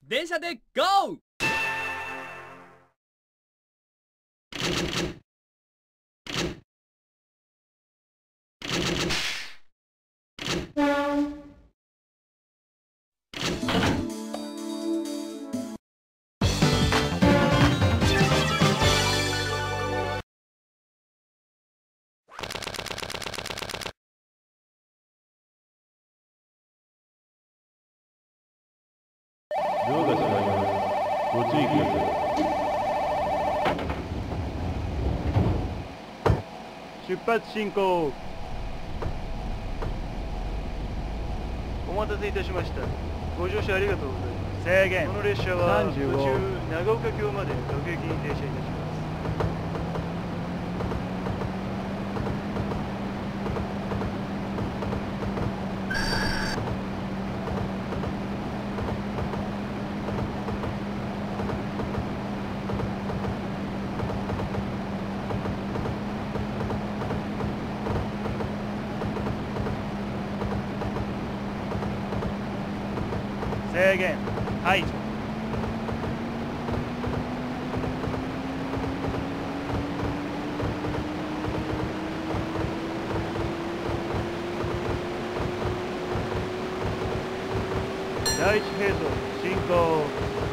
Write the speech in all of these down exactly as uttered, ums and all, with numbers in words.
電車でゴー。 ドアが閉まります。ご注意ください。出発進行。お待たせいたしました。ご乗車ありがとうございます。制限。この列車は途中長岡京まで各駅に停車いたします。制限解除。第一並走進行。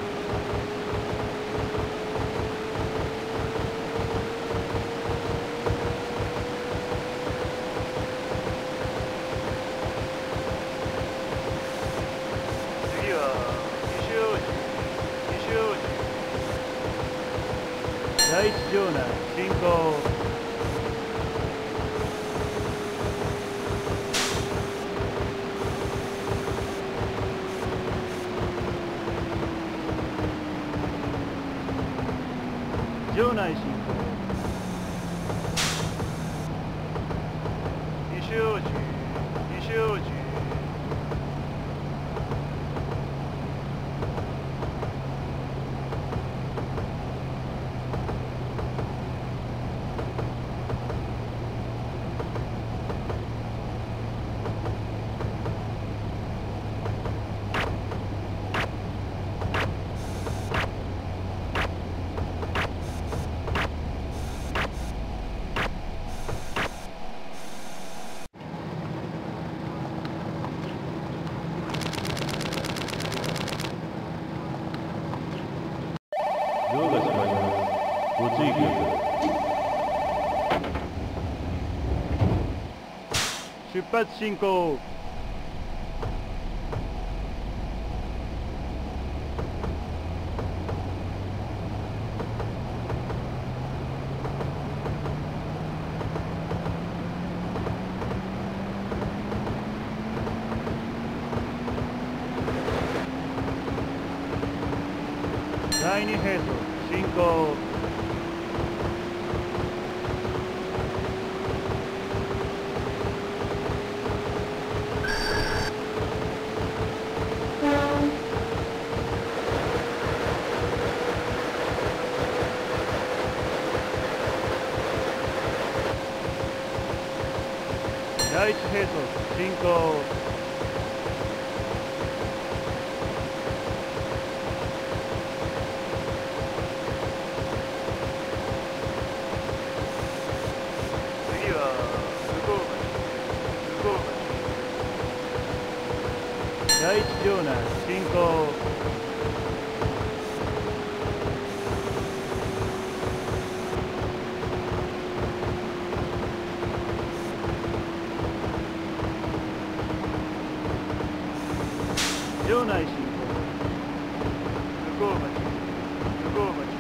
第一場内進行。場内進行。西大路西大路。ドアが閉まります。ご注意ください。出発進行。第二並走進行。第一並走進行。第一場内進行。場内進行。向こう町向こう町。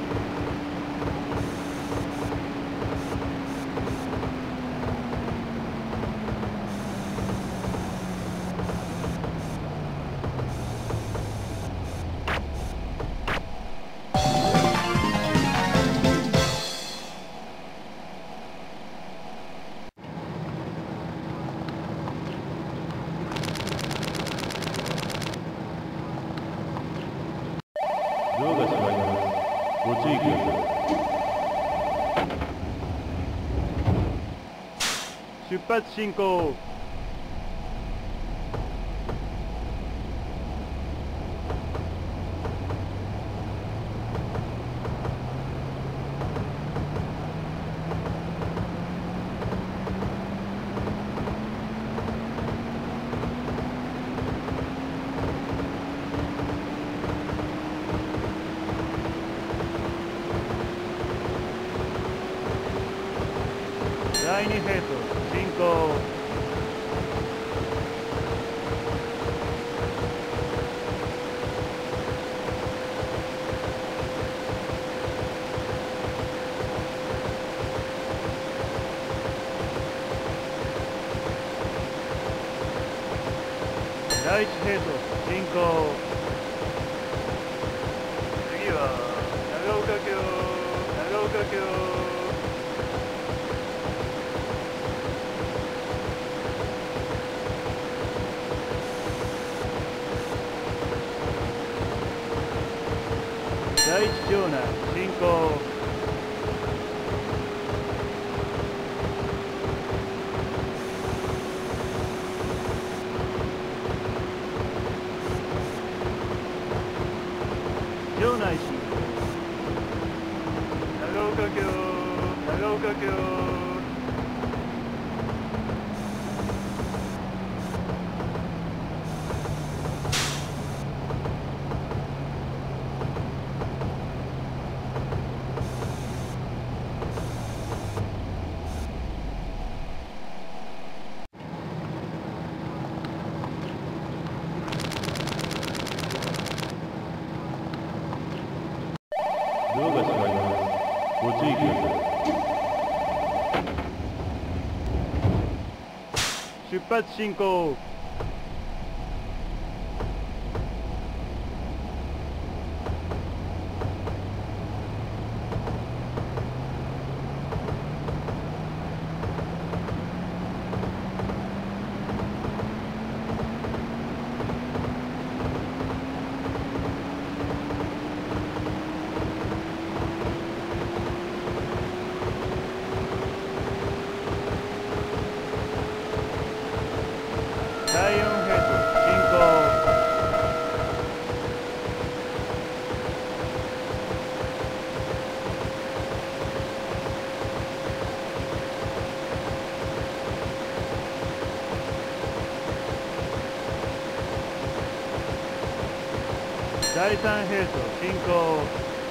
ドアが閉まります。ご注意ください。出発進行。 第二兵装進行。第一兵装進行。次は長岡京、長岡京。第一城内進行。城内進行。長岡京、長岡京。 ドアが閉まります。ご注意ください。 出発進行。第四兵装進行。第三兵装進行。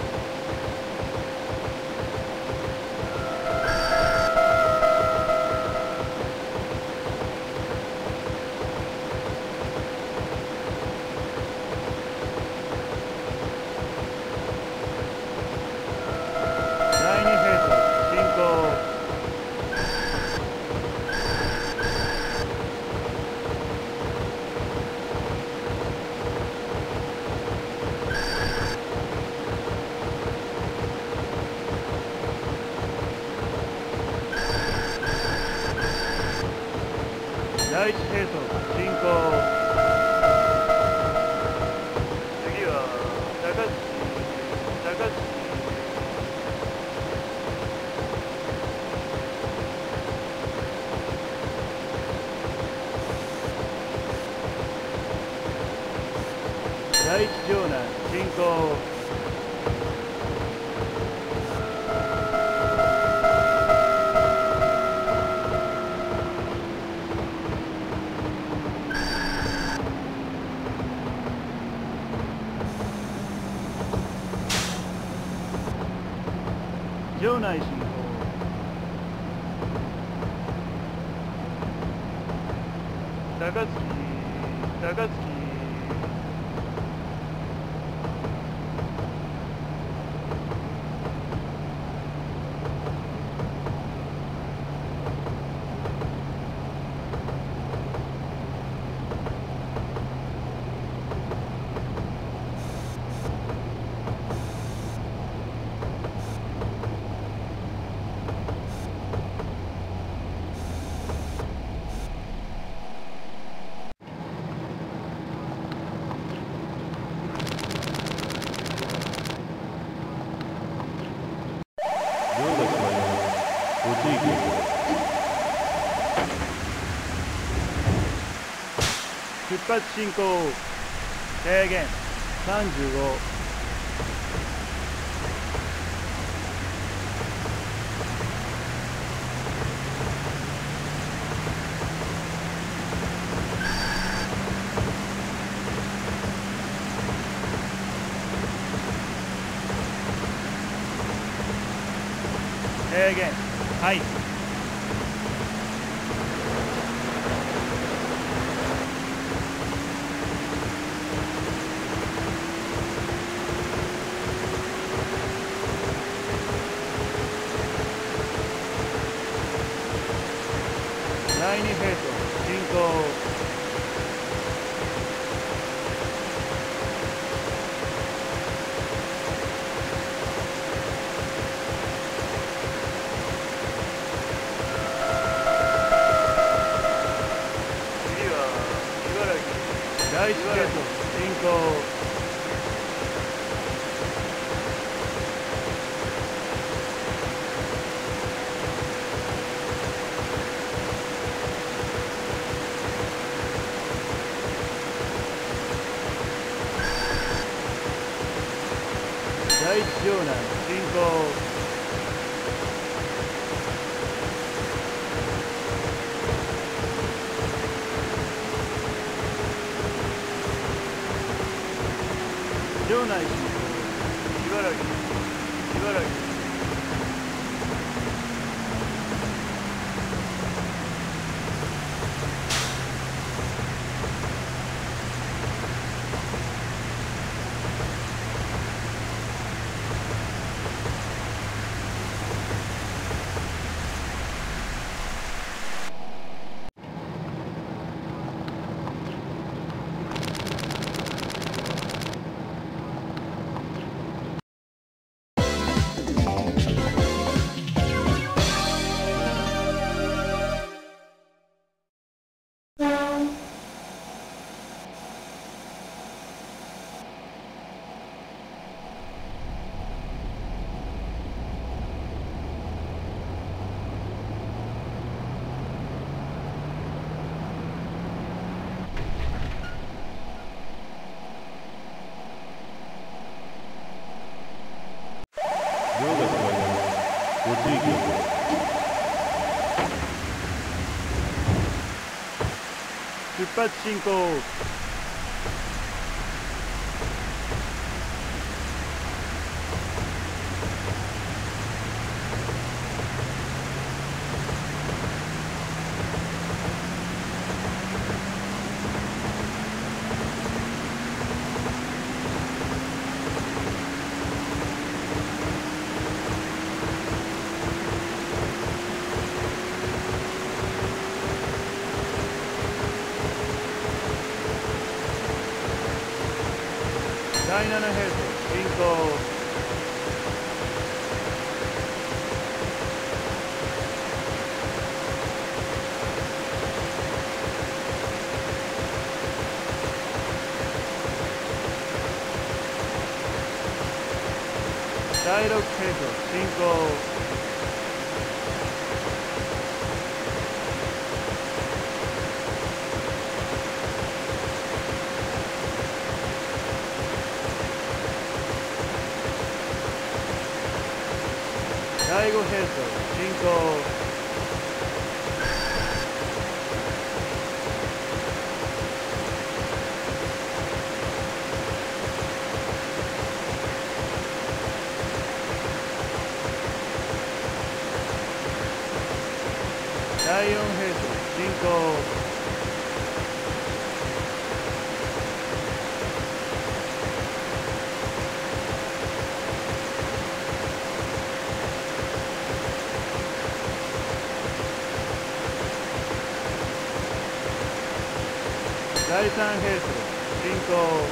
第一兵装進行。次は高槻、高槻。第一城内進行。城内進行。高槻、高槻。 ドアが閉まります。ご注意ください。 出発進行。制限さんじゅうご。制限はい。 第一ゲート進行。第一城南進行。城内進行。茨城茨城。 両が決まります。ご注意ください。 出発進行。だいななヘイト進行。だいろくヘイト進行。だいごヘイト進行。だいよんヘイト進行。だいさんヘイト進行。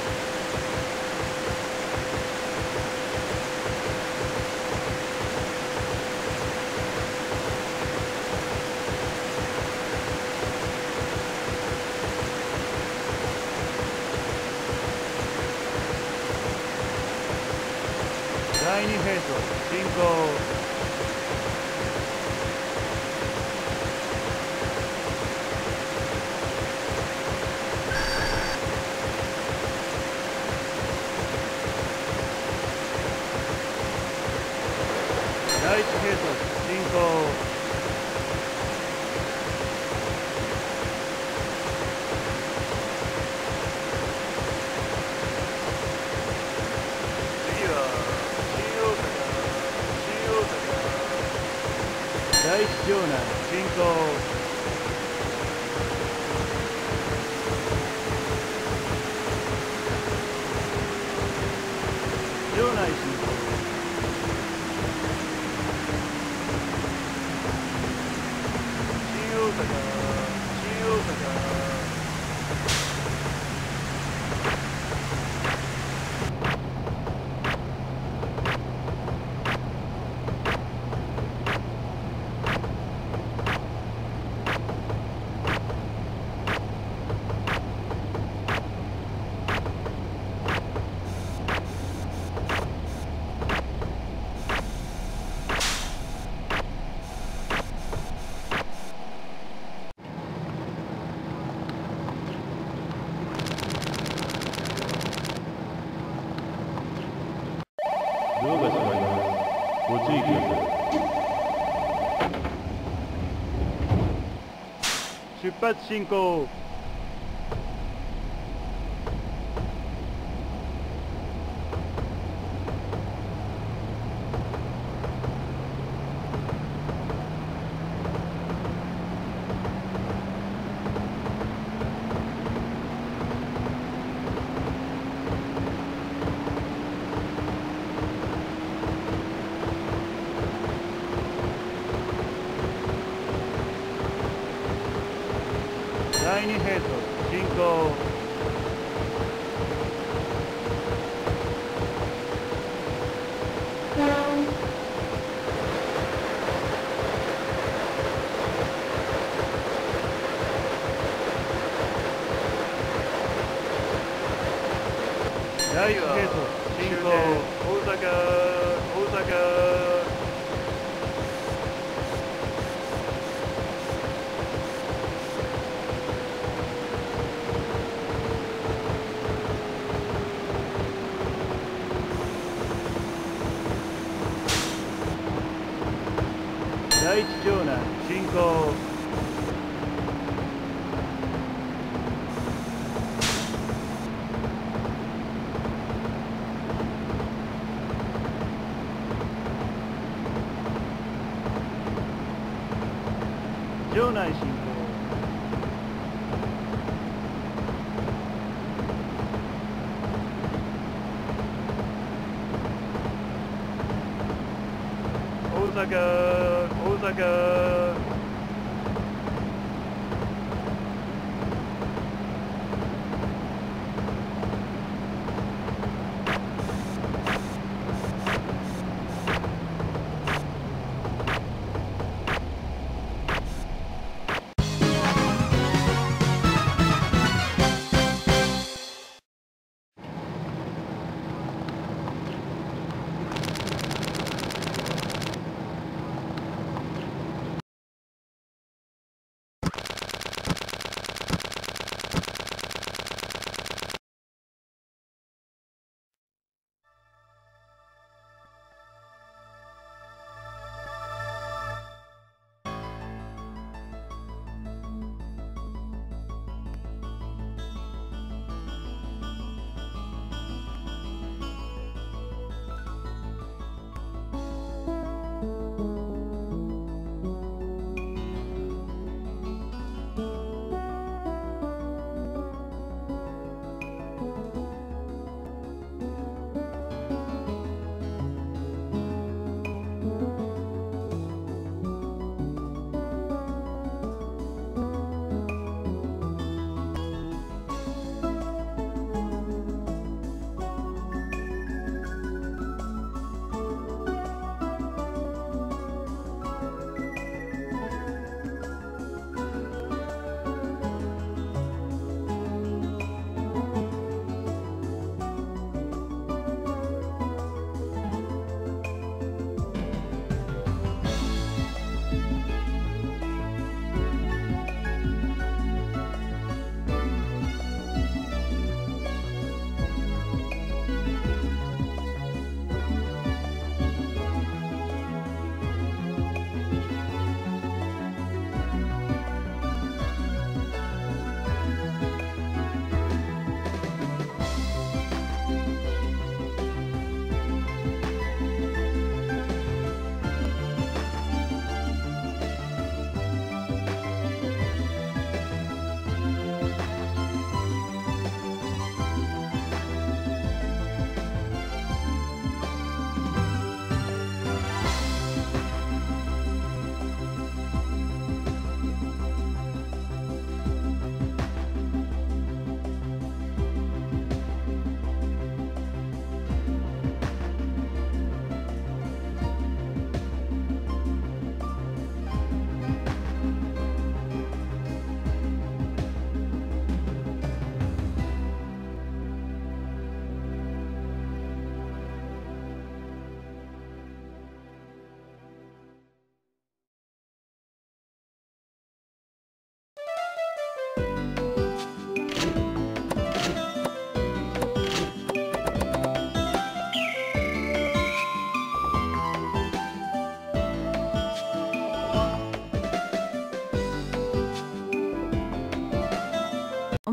だいにヘイト進行。だいいちヘイト進行。第一城南進行。城内進行。新大阪、新大阪。 ドアが閉まります。ご注意ください。 出発進行。第二並走進行。第一並走進行。大阪大阪。第一城南進行。城内進行。大阪大阪。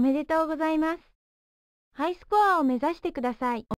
めでとうございます。ハイスコアを目指してください。